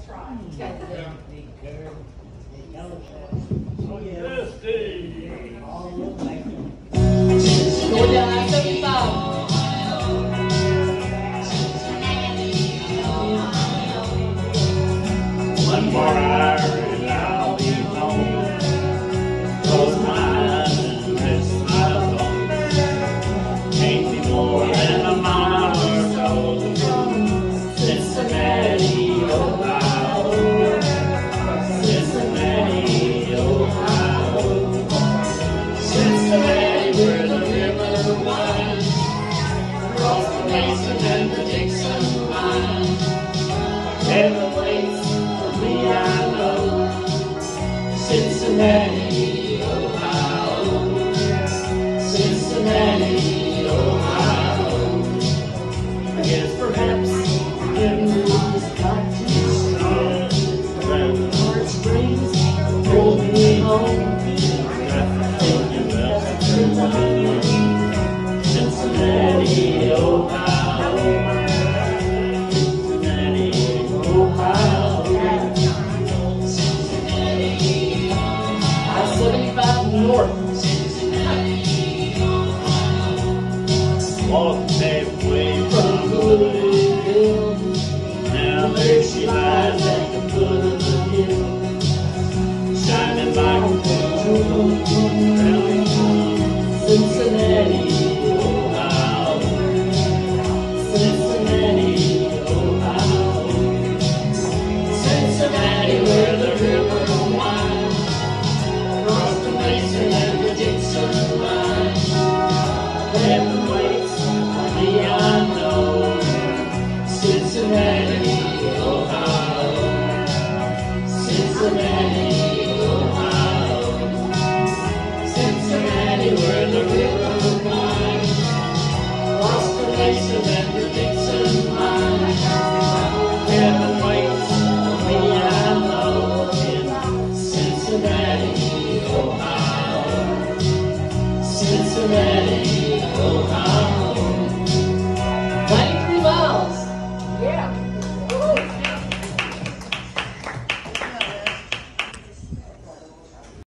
Going down I-75. One more hour and I'll be home. Close my eyes and rest my bones. Ain't be more than a mile or so from Cincinnati, Ohio. Cincinnati, Ohio. Cincinnati, where the river winds across the Mason and the Dixon line. Heaven waits for me, I know. Cincinnati, Ohio. Cincinnati, Ohio. I guess perhaps memories got too strong. When the heart springs, pull me home. Thinking about Cincinnati, Ohio. Cincinnati, Ohio. I-75 north. Walked halfway from Louisville. Now there she lies at the foot of the hill, shining like a jewel crowning Cincinnati, Ohio. Cincinnati, Ohio. Cincinnati, where the river winds across the Mason and the Dixon line. Heaven waits for me, I know. Cincinnati, Ohio. Cincinnati, Ohio. Cincinnati, where the river winds across the Mason and the